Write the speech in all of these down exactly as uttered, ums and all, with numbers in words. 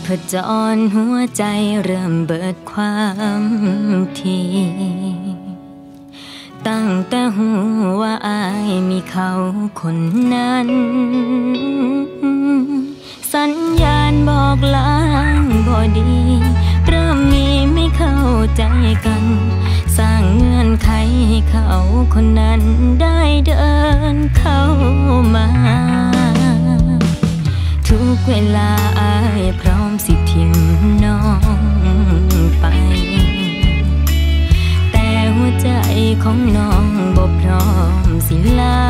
จรหัวใจเริ่มเบิดความทีตั้งแต่หูว่าอายมีเขาคนนั้นสัญญาณบอกลางบอดีเริ่มมีไม่เข้าใจกันสร้างเงื่อนไขให้เขาคนนั้นได้เดินเข้ามาทุกเวลาอายพร้อมสิทิมน้องไปแต่หัวใจของน้องบ่พร้อมสิลา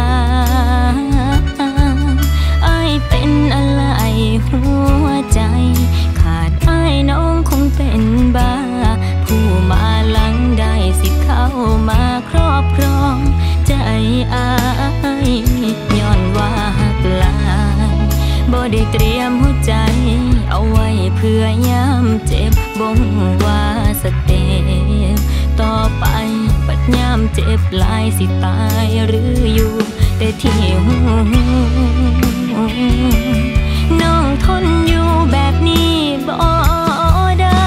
อายเป็นอะไรหัวใจขาดอายน้องคงเป็นบ้าผู้มาหลังได้สิเข้ามาครอบครองใจอายย้อนว่าหักหลายบ่ได้เตรียมหัวใจเอาไว้เพื่อยามเจ็บบ่งว่าสเต็ปต่อไปปัดยามเจ็บหลายสิตายหรืออยู่แต่ที่หูน้องทนอยู่แบบนี้บ่ได้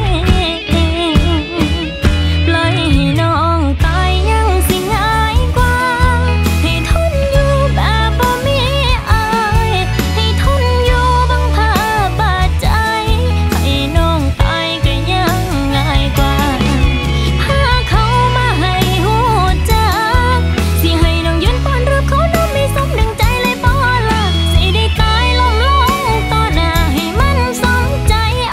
ปล่อยให้น้องตายยังสิง่ายกว่าให้ทนอยู่แบบบ่มีอายให้ทนอยู่บังพาบาดใจให้น้องตายก็ยังง่ายกว่าพาเขามาให้หูจักสิให้น้องยืนป้อนรับเขาน้องไม่สมดังใจเลยบ่ล่ะสิได้ตายลงลงต่อหน้าให้มันสมใจอ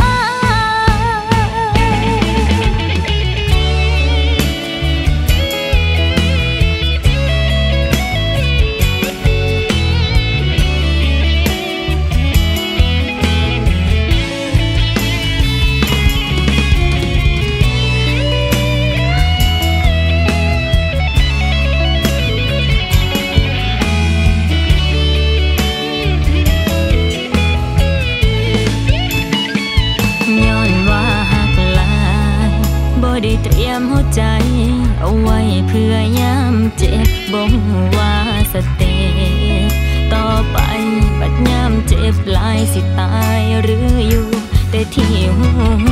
ย้อนว่าหักหลายบ่ได้เตรียมหัวใจเอาไว้เพื่อยามเจ็บบ่งว่าสเต็ปต่อไปปัดยามเจ็บหลายสิตายหรืออยู่แต่ที่หู